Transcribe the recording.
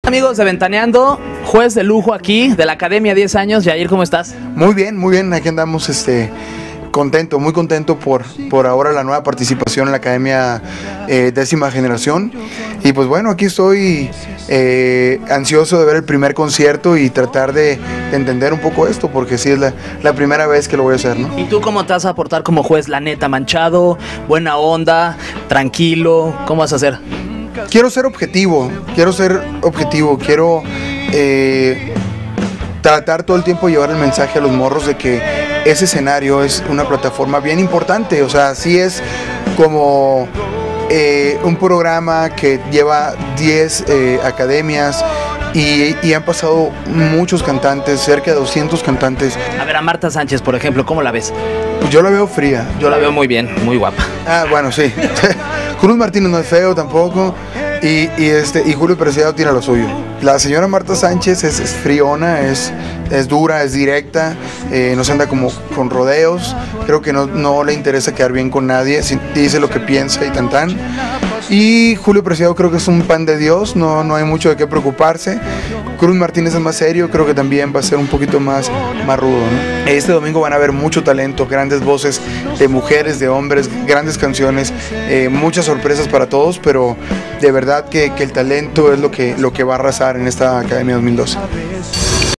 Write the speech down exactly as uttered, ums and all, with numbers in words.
Amigos de Ventaneando, juez de lujo aquí de la Academia diez años. Yair, ¿cómo estás? Muy bien, muy bien, aquí andamos este, contento, muy contento por, por ahora la nueva participación en la Academia eh, décima generación. Y pues bueno, aquí estoy eh, ansioso de ver el primer concierto y tratar de, de entender un poco esto, porque sí es la, la primera vez que lo voy a hacer, ¿no? ¿Y tú cómo te vas a aportar como juez? La neta, manchado, buena onda, tranquilo, ¿cómo vas a hacer? Quiero ser objetivo, quiero ser objetivo, quiero eh, tratar todo el tiempo de llevar el mensaje a los morros de que ese escenario es una plataforma bien importante, o sea, sí es como eh, un programa que lleva diez eh, academias y, y han pasado muchos cantantes, cerca de doscientos cantantes. A ver, a Marta Sánchez, por ejemplo, ¿cómo la ves? Pues yo la veo fría. Yo la veo muy bien, muy guapa. Ah, bueno, sí. Cruz Martínez no es feo tampoco. Y, y, este, y Julio Preciado tiene lo suyo. La señora Marta Sánchez es, es friona, es, es dura, es directa, eh, no se anda como con rodeos. Creo que no, no le interesa quedar bien con nadie, dice lo que piensa y tan tan. Y Julio Preciado creo que es un pan de Dios, no, no hay mucho de qué preocuparse. Cruz Martínez es más serio, creo que también va a ser un poquito más, más rudo, ¿no? Este domingo van a ver mucho talento, grandes voces de mujeres, de hombres, grandes canciones, eh, muchas sorpresas para todos, pero de verdad que, que el talento es lo que, lo que va a arrasar en esta Academia dos mil doce.